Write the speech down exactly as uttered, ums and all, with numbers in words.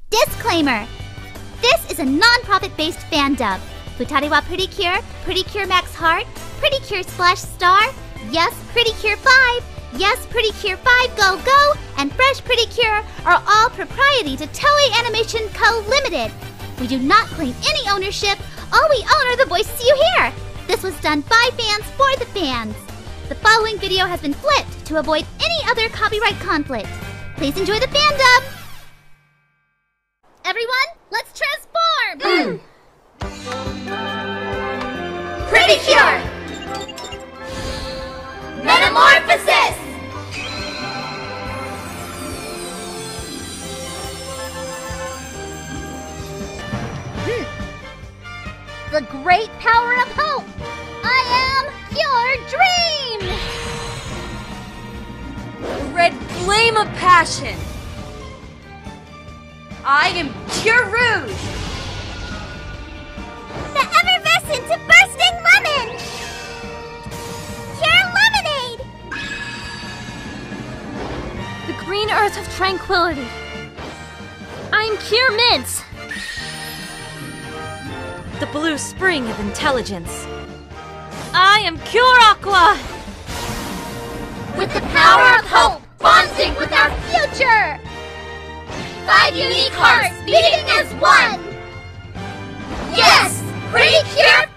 Disclaimer! This is a non-profit-based Fandub. Futariwa Pretty Cure, Pretty Cure Max Heart, Pretty Cure Splash Star, Yes Pretty Cure five, Yes Pretty Cure five Go Go, and Fresh Pretty Cure are all propriety to Toei Animation Co. Limited. We do not claim any ownership. All we own are the voices you hear. This was done by fans for the fans. The following video has been flipped to avoid any other copyright conflict. Please enjoy the Fandub! Everyone, let's transform! Pretty Cure! Metamorphosis! Hmm. The great power of hope! I am your dream! The red flame of passion! I am pure Rouge! The effervescent bursting lemon! Pure lemonade! The green earth of tranquility. I'm pure mint! The blue spring of intelligence. I am pure Aqua! With the power of hope, bonding with our future! Five unique hearts beating as one! Yes! Pretty Cure